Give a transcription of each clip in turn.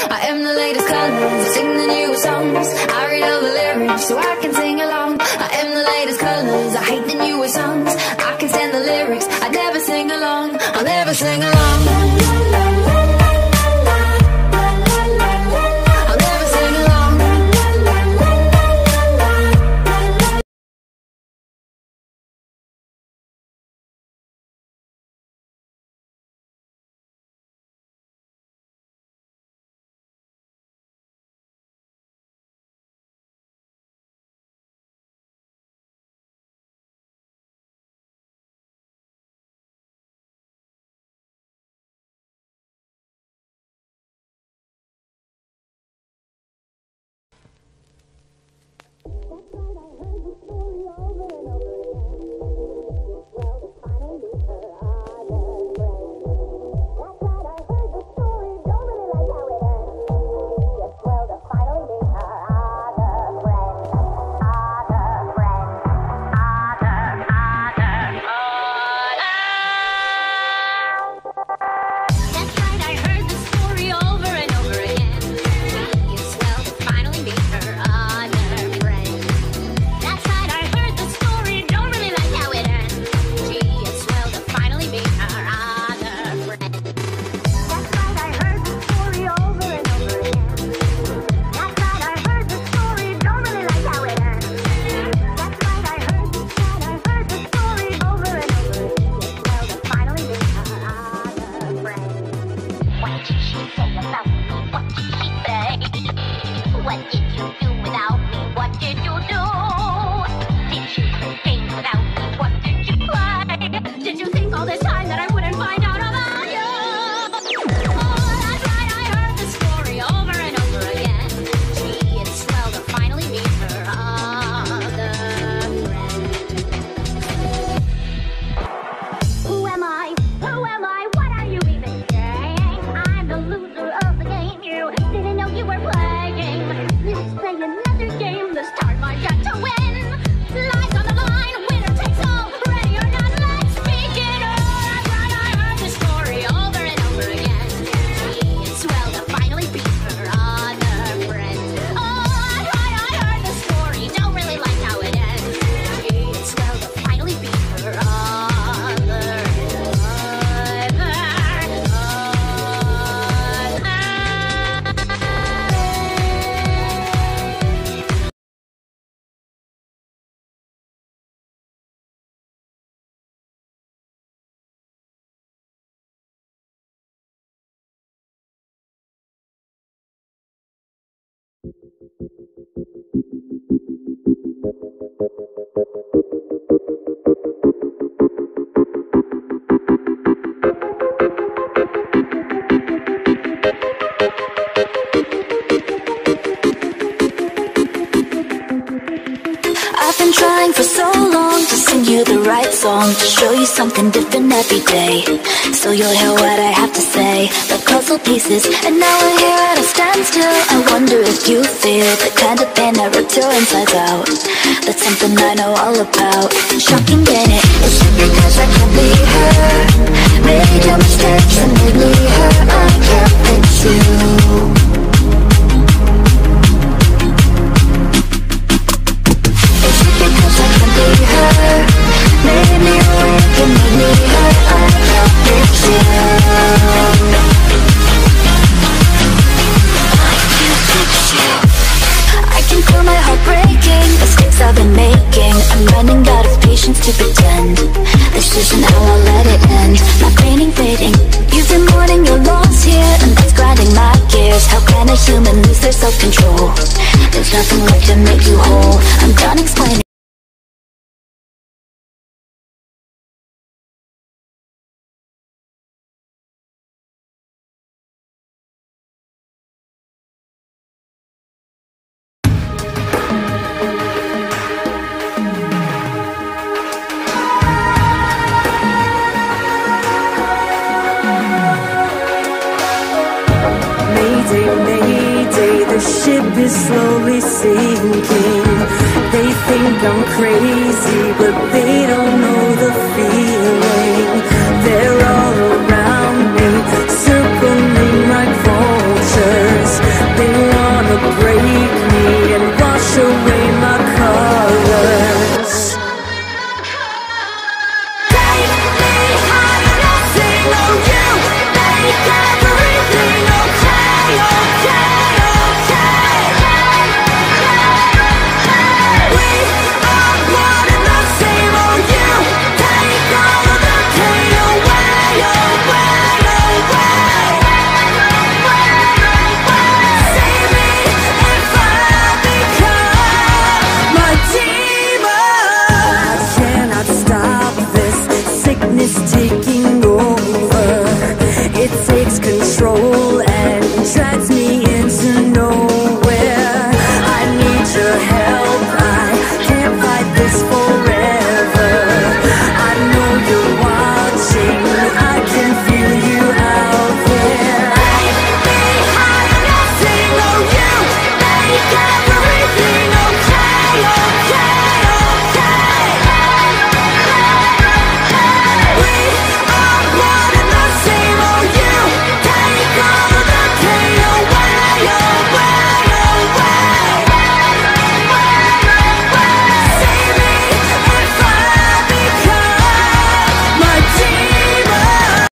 I am the latest colors, I sing the newest songs. I read all the lyrics so I can sing along. I am the latest colors, I hate the newest songs. I can stand the lyrics, I never sing along. I'll never sing along. I've been trying for so long to sing you the right song, to show you something different every day, so you'll hear what I have to say. The puzzle pieces, and now we're here at a standstill. I wonder if you feel the kind of pain that ripped your insides out. That's something I know all about. Shocking, ain't it? It's because I can't be her. Made your mistakes and made me her. I can't fix you. Because I can be her. Made me awake and made me her. I can't fix you. I can feel my heart breaking, mistakes I've been making. I'm running out of patience to pretend this isn't how I'll let it end. My painting fading, you've been mourning your loss here, and that's grinding my gears. How can a human lose their self-control? There's nothing left to make you whole. I'm done explaining. The ship is slowly sinking. They think I'm crazy, but they don't know the feeling. They're all around me, circling like vultures. me into nowhere. I need your help, I can't fight this forever. I know you're watching, I can feel you out there. Leave behind nothing, oh you make everything okay, okay, okay. We are one and the same, oh you take all of the pain away, away, away. Save me if I become my demon.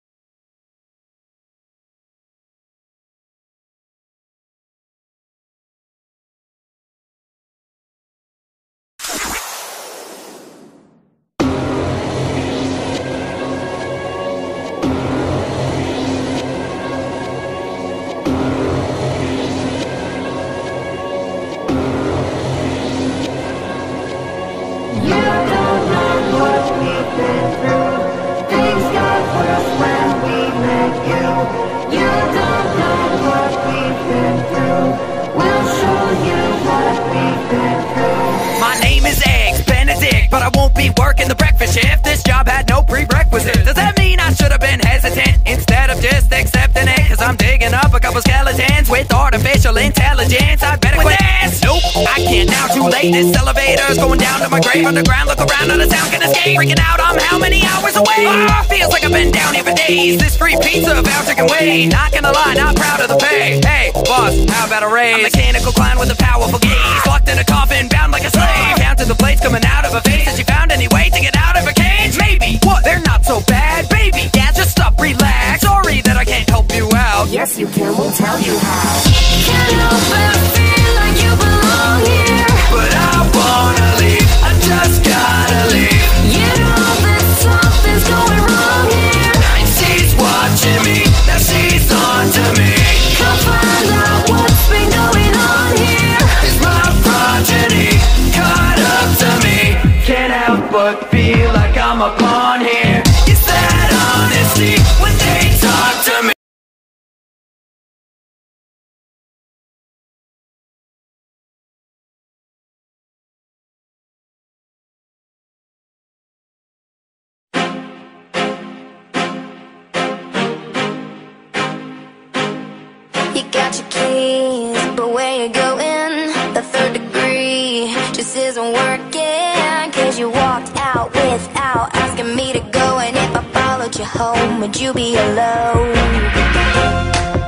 You don't know what we've been through. Things got worse when we met you. You don't know what we've been through. We'll show you what we've been through. My name is Eggs Benedict, but I won't be working the breakfast shift. This job had no prerequisites. Does that mean I should have been hesitant instead of just accepting it? Cause I'm digging up a couple skeletons with artificial intelligence. I better quit this. Nope, I can't now, too late. This elevator's going down to my grave underground. Look around, not a sound can escape. Freaking out, I'm how many hours away? Feels like I've been down here for days. This free pizza voucher can wait. Not gonna lie, not proud of the pay. Hey, boss, how about a raise? A mechanical clown with a powerful gaze, locked in a coffin, bound like a slave. Counted the plates coming out of her face. Has she found any way to get out of her cage? Maybe. What? They're not so bad, baby. Yeah, just stop, relax. Sorry that I can't help you out. Yes, you can, we'll tell you how. Can't help but feel like you belong here. But I wanna leave, I just gotta leave. You know that something's going wrong here. And she's watching me, now she's on to me. Come find out what's been going on here. Is my progeny caught up to me? Can't help but feel like I'm a pawn here. Is that honesty when they talk to me? You got your keys, but where you going? The third degree just isn't working. Cause you walked out without asking me to go. And if I followed you home, would you be alone?